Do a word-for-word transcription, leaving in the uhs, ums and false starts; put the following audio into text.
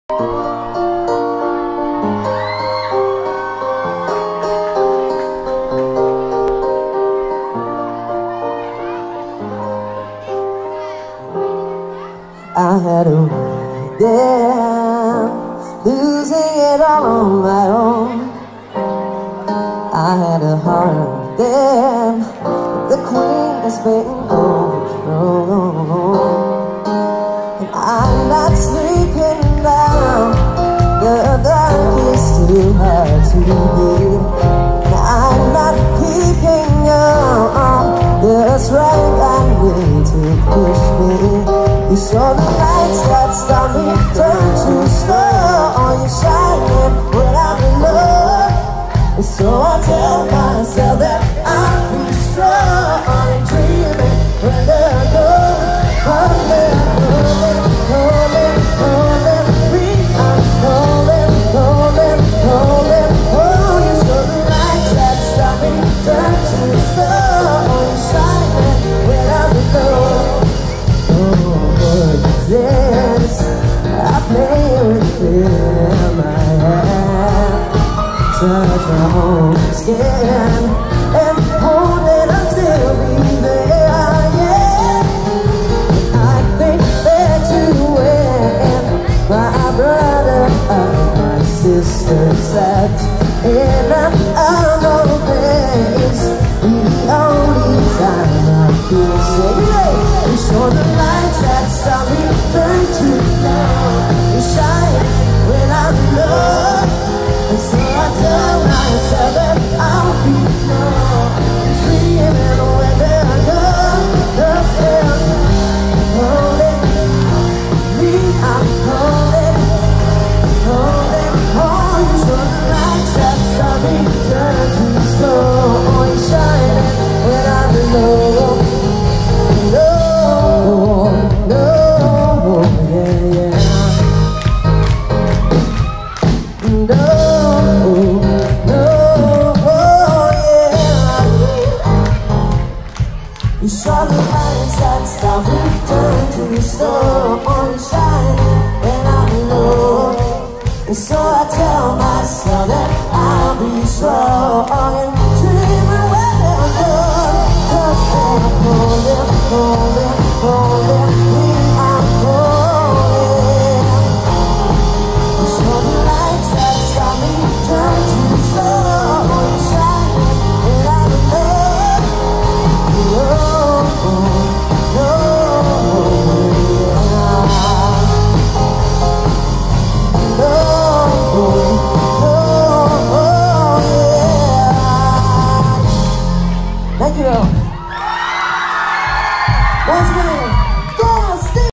I had a damn, losing it all on my own. I had a hard damn, the queen is being overthrown. And I'm not sleeping now, the dark is too hard to beat. And I'm not keeping on the strength I need to push me. You saw the lights that stop me, turn to slow. You're shining when I'm alone. And so I tell myself that I'll be strong and dreaming when they're gone. Calling, calling, calling, calling me. I'm calling, calling, calling. Oh, you saw the lights that stop me, turn to slow. You're shining when I'm alone. This I play with in my hand, touch my own skin and hold it until we there. Yeah, I think they're to win. My brother and my sister sat in an unknown place. The only time I feel safe. We saw the lights that stop me, turn to love. You shine when I'm alone. And so I tell myself that I'll be known. Dreaming when they're gone. Cause they're holding me, I'm holding, holding on. You saw the lights that stop me, turn to slow. Oh, you shining when I'm alone. No, no, yeah, yeah. No, no, yeah. You saw the lights that stop me, turn to slow. Only shining when I'm alone. And so I tell myself that I'll be strong and dreaming when I'm done. Cause I'm holding, holding, holding me, I'm holding. You saw the lights that stop me, turn to slow. Only shining when I'm alone. No, no, yeah. No, no, yeah. Thank you. Once again.